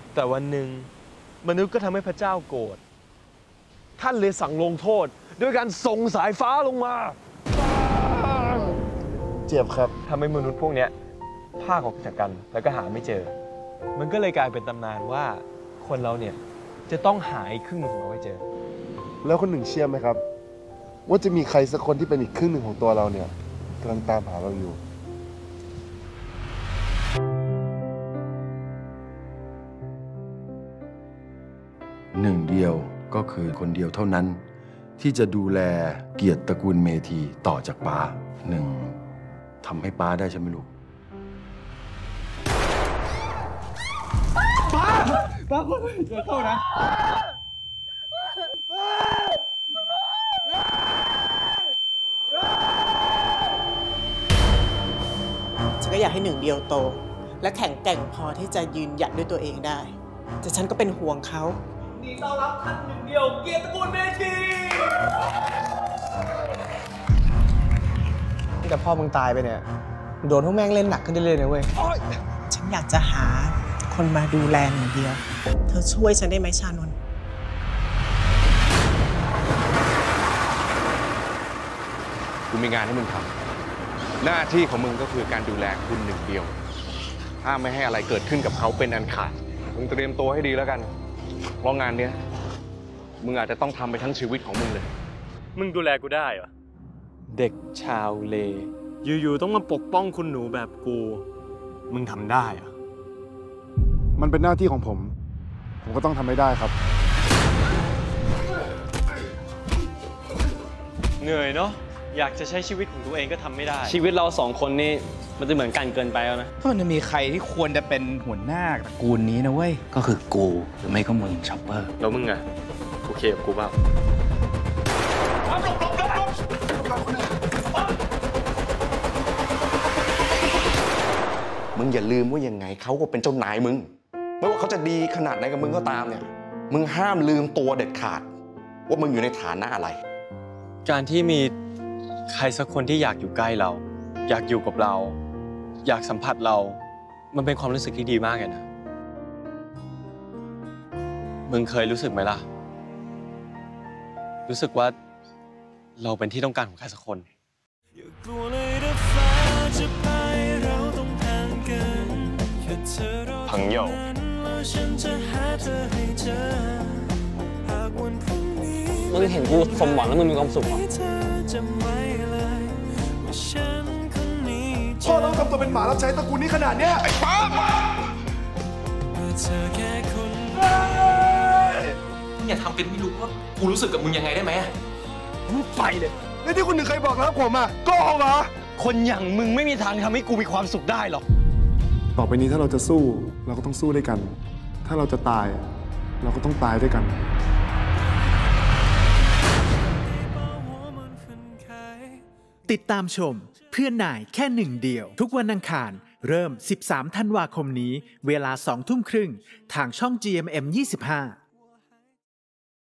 แต่วันหนึ่งมนุษย์ก็ทำให้พระเจ้าโกรธท่านเลยสั่งลงโทษด้วยการส่งสายฟ้าลงมาเจ็บครับทำให้มนุษย์พวกนี้พากออกจากกันแล้วก็หาไม่เจอมันก็เลยกลายเป็นตำนานว่าคนเราเนี่ยจะต้องหาอีกครึ่งหนึ่งของเราให้เจอแล้วคนหนึ่งเชื่อไหมครับว่าจะมีใครสักคนที่เป็นอีกครึ่งหนึ่งของตัวเราเนี่ยกำลังตามหาเราอยู่หนึ่งเดียวก็คือคนเดียวเท่านั้นที่จะดูแลเกียรติตระกูลเมธีต่อจากป้าหนึ่งทำให้ป้าได้ใช่ไหมลูกป้าคนเจอเข้านะฉันก็อยากให้หนึ่งเดียวโตและแข็งแกร่งพอที่จะยืนหยัดด้วยตัวเองได้แต่ฉันก็เป็นห่วงเขานี่ต้อนรับท่านหนึ่งเดียวเกียรติตระกูลเมธีแต่พ่อมึงตายไปเนี่ยโดนพวกแม่งเล่นหนักขึ้นเรื่อยๆนะเว้ยฉันอยากจะหาคนมาดูแลหนึ่งเดียวเธอช่วยฉันได้ไหมชานนท์กูมีงานให้มึงทำหน้าที่ของมึงก็คือการดูแลคุณหนึ่งเดียวห้ามไม่ให้อะไรเกิดขึ้นกับเขาเป็นอันขาดมึงเตรียมตัวให้ดีแล้วกันเพราะงานเนี้ยมึงอาจจะต้องทำไปทั้งชีวิตของมึงเลยมึงดูแลกูได้เหรอเด็กชาวเลอยู่ๆต้องมาปกป้องคุณหนูแบบกูมึงทำได้เหรอมันเป็นหน้าที่ของผมก็ต้องทำให้ได้ครับเหนื่อยเนาะอยากจะใช้ชีวิตของตัวเองก็ทำไม่ได้ชีวิตเราสองคนนี่มันจะเหมือนกันเกินไปแล้วนะถ้ามันจะมีใครที่ควรจะเป็นหัวหน้าตระกูลนี้นะเว้ยก็คือกูหรือไม่ก็มึงช็อปเปอร์แล้วมึงอะโอเคกับกูเปล่ามึงอย่าลืมว่ายังไงเขาก็เป็นเจ้านายมึงไม่ว่าเขาจะดีขนาดไหนกับมึงก็ตามเนี่ยมึงห้ามลืมตัวเด็ดขาดว่ามึงอยู่ในฐานะอะไรการที่มีใครสักคนที่อยากอยู่ใกล้เราอยากอยู่กับเราอยากสัมผัสเรามันเป็นความรู้สึกที่ดีมากเลยนะมึงเคยรู้สึกไหมล่ะรู้สึกว่าเราเป็นที่ต้องการของใครสักคนพังโยมึงเห็นกูสมหวังแล้วมึงมีความสุขเหรอพ่อต้องทำตัวเป็นหมารับใช้ตระกูลนี้ขนาดเนี้ยไอ้ป้าอย่าทำเป็นไม่รู้ว่ากูรู้สึกกับมึงยังไงได้ไหมมึงไปเลยแล้วที่คุณหนึ่งเคยบอกรักผมอ่ะโกหกเหรอคนอย่างมึงไม่มีทางทำให้กูมีความสุขได้หรอกต่อไปนี้ถ้าเราจะสู้เราก็ต้องสู้ด้วยกันถ้าเราจะตายเราก็ต้องตายด้วยกันติดตามชมเพื่อนนายแค่หนึ่งเดียวทุกวันอังคารเริ่ม13 ธันวาคมนี้เวลา 20:30 ทางช่อง GMM 25